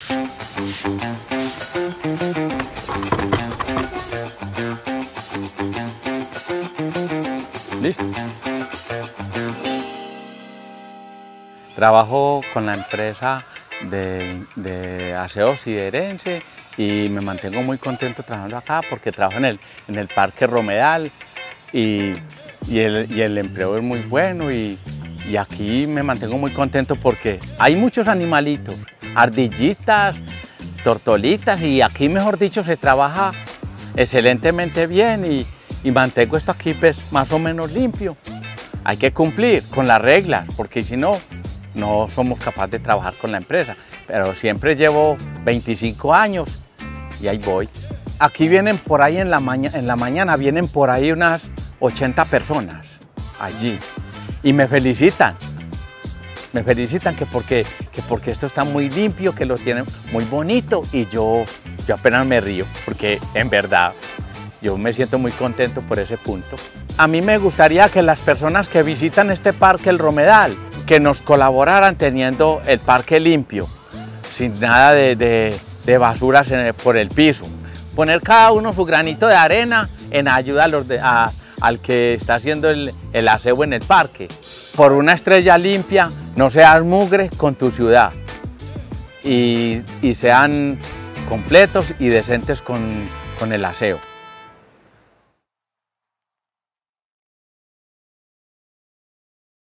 ¿Listo? Trabajo con la empresa de aseo siderense y me mantengo muy contento trabajando acá porque trabajo en el Parque Romedal y el empleo es muy bueno y aquí me mantengo muy contento porque hay muchos animalitos, ardillitas, tortolitas y aquí, mejor dicho, se trabaja excelentemente bien y mantengo esto aquí pues más o menos limpio. Hay que cumplir con las reglas porque si no, no somos capaces de trabajar con la empresa. Pero siempre llevo 25 años y ahí voy. Aquí vienen por ahí en la mañana vienen por ahí unas 80 personas allí y me felicitan que porque esto está muy limpio, que lo tienen muy bonito y yo apenas me río porque en verdad yo me siento muy contento por ese punto. A mí me gustaría que las personas que visitan este parque, el Romedal, que nos colaboraran teniendo el parque limpio, sin nada de basuras por el piso. Poner cada uno su granito de arena en ayuda al que está haciendo el aseo en el parque. Por una estrella limpia, no seas mugre con tu ciudad y sean completos y decentes con el aseo.